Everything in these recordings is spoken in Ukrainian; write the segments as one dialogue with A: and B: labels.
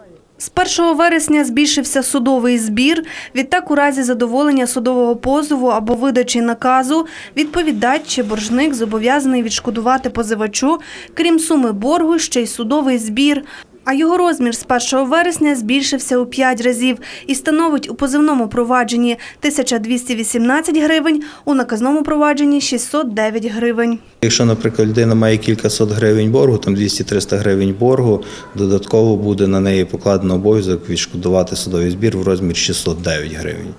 A: З 1 вересня збільшився судовий збір. Відтак, у разі задоволення судового позову або видачі наказу, відповідач чи боржник зобов'язаний відшкодувати позивачу, крім суми боргу, ще й судовий збір. А його розмір з 1 вересня збільшився у 5 разів і становить у позивному провадженні 1218 гривень, у наказному провадженні 609 гривень.
B: Якщо, наприклад, людина має кількасот гривень боргу, там 200-300 гривень боргу, додатково буде на неї покладено обов'язок відшкодувати судовий збір в розмірі 609 гривень.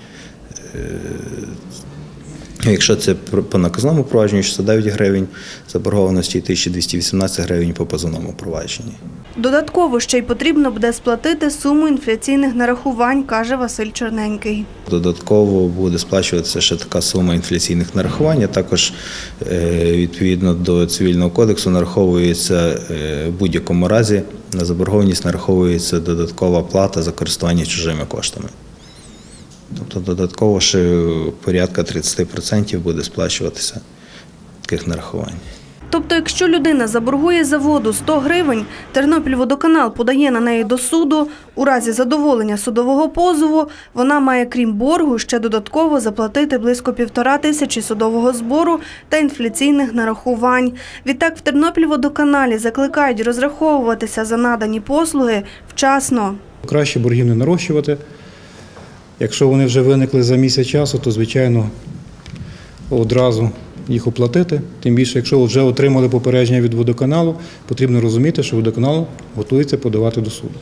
B: Якщо це по наказному провадженню, 609 гривень заборгованості і 1218 гривень по позовному провадженні.
A: Додатково ще й потрібно буде сплатити суму інфляційних нарахувань, каже Василь Чорненький.
B: Додатково буде сплачуватися ще така сума інфляційних нарахувань, а також відповідно до Цивільного кодексу нараховується в будь-якому разі, на заборгованість нараховується додаткова плата за користування чужими коштами. Тобто додатково ще порядка 30% буде сплачуватися таких нарахувань.
A: Тобто, якщо людина заборгує за воду 100 гривень, Тернопільводоканал подає на неї до суду, у разі задоволення судового позову, вона має, крім боргу, ще додатково заплатити близько 1500 судового збору та інфляційних нарахувань. Відтак, в Тернопільводоканалі закликають розраховуватися за надані послуги вчасно.
C: Краще боргів не нарощувати. Якщо вони вже виникли за місяць часу, то, звичайно, одразу їх оплатити. Тим більше, якщо вже отримали попередження від водоканалу, потрібно розуміти, що водоканал готується подавати до суду.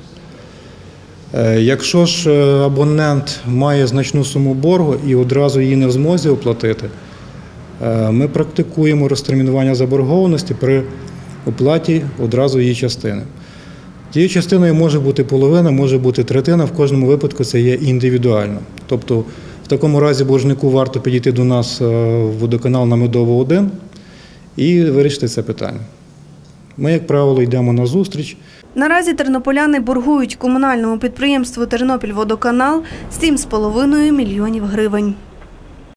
C: Якщо ж абонент має значну суму боргу і одразу її не в змозі оплатити, ми практикуємо розтермінування заборгованості при оплаті одразу її частини. Тією частиною може бути половина, може бути третина, в кожному випадку це є індивідуально. Тобто в такому разі боржнику варто підійти до нас в водоканал на Медову 1 і вирішити це питання. Ми, як правило, йдемо на зустріч.
A: Наразі тернополяни боргують комунальному підприємству «Тернопільводоканал» 7,5 мільйонів гривень.